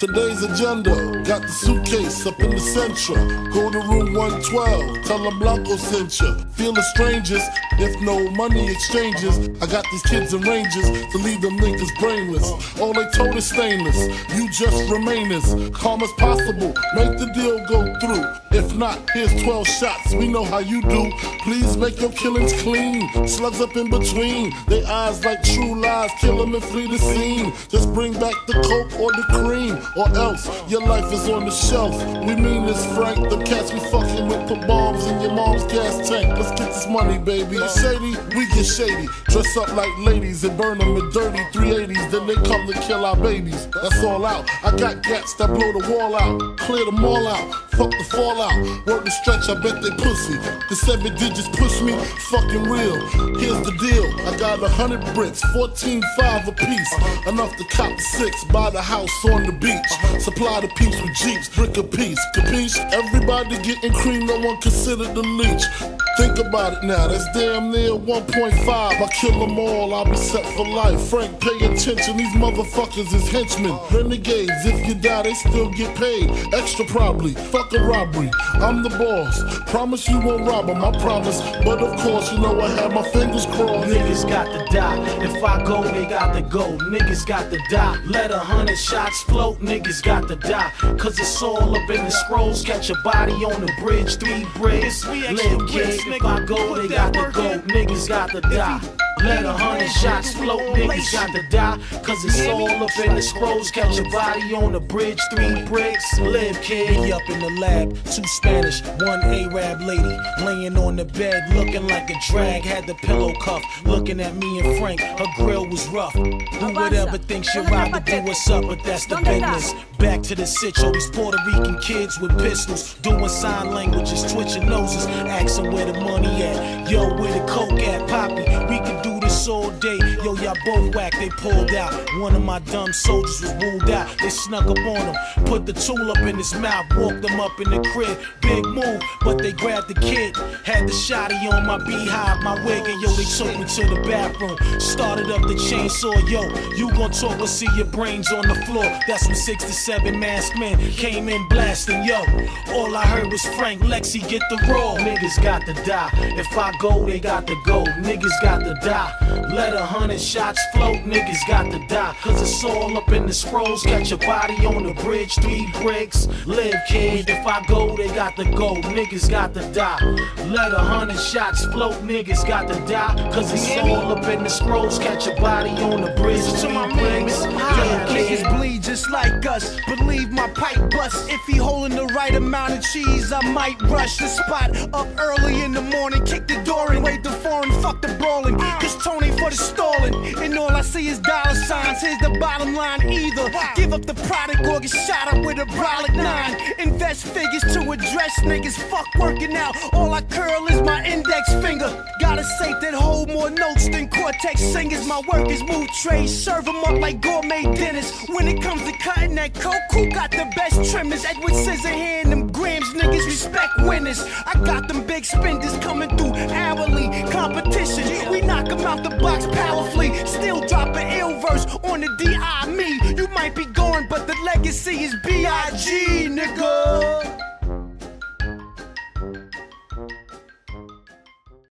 Today's agenda, got the suitcase up in the central. Go to room 112, tell them Blanco sent you. Feel the strangers, if no money exchanges. I got these kids and rangers to leave them niggas brainless. All they told is stainless, you just remainers. Calm as possible, make the deal go through. If not, here's 12 shots, we know how you do. Please make your killings clean, slugs up in between. They eyes like true lies, kill them and flee the scene. Just bring back the coke or the cream, or else your life is on the shelf. We mean this, Frank. The cats we fucking with put bombs in your mom's gas tank. Let's get this money, baby. Shady, we get shady. Dress up like ladies and burn them with dirty 380s. Then they come to kill our babies. That's all out. I got gats that blow the wall out, clear them all out. Fuck the fallout. Work the stretch, I bet they pussy. The 7 digits push me, fucking real. Here's the deal. I got 100 bricks, 14.5 a piece. Enough to cop 6, buy the house on the beach. Supply the peeps with jeeps, brick a piece, capiche? Everybody getting cream, no one considered the leech. Think about it now, that's damn near 1.5. I kill them all, I'll be set for life. Frank, pay attention, these motherfuckers is henchmen. Renegades, if you die, they still get paid. Extra probably, fuck a robbery. I'm the boss, promise you won't rob them, I promise. But of course, you know I have my fingers crossed. Niggas got to die, if I go, they got to go. Niggas got to die, let 100 shots float. Niggas got to die, cause it's all up in the scrolls. Catch a body on the bridge, 3 bricks. Live kid, if I go, they got to go. Niggas got to die, let 100 shots float. Niggas got to die, cause it's all up in the scrolls. Catch a body on the bridge, 3 bricks. Live kid. Me up in the lab, 2 Spanish, 1 Arab lady, laying on the bed looking like a drag. Had the pillow cuff, looking at me and Frank. Her grill was rough. Do whatever thinks you're right to do what's up, but that's the business. Back to the sitch, all these Puerto Rican kids with pistols, doing sign languages, twitching noses, asking where the money at. Yo, where the coke at, Poppy? We could do this all day. Yo, y'all both whack, they pulled out. One of my dumb soldiers was ruled out. They snuck up on him, put the tool up in his mouth, walked him up in the crib. Big move, but they grabbed the kid. Had the shotty on my beehive, my wig, and yo, they took me to the bathroom. Started up the chainsaw, yo, you gon' talk or see your brains on the floor. That's when 67 masked men came in blasting, yo. All I heard was Frank, Lexi, get the roll. Niggas got to die, if I go, they got to go. Niggas got to die, let 100 shots float. Niggas got to die, cause it's all up in the scrolls. Catch a body on the bridge, 3 bricks. Live kid, if I go, they got to go. Niggas got to die, let 100 shots float. Niggas got to die, cause it's all up in the scrolls. Catch a body on the bridge, 3 bricks. Niggas bleed just like us, believe my pipe bust. If he holding the right amount of cheese, I might rush the spot up early in the morning, kick the door and wait the foreign, fuck the brawling. Cause Tony for the stalling, and all I see is dollar signs. Here's the bottom line: either give up the product or get shot up with a brolic 9. Invest figures to address niggas, fuck working out. All I curl is my index finger. Got a safe that hold more notes than Cortex singers. My work is move trays, serve them up like gourmet dinners. When it comes to cutting that coke, who got the best trimmers? Edward Scissorhand, them grams, niggas respect winners. I got them big spenders coming through hourly competition. We knock them out the box powerfully, still drop an ill verse on the D.I. me. You might be going, but the legacy is B.I.G. nigga.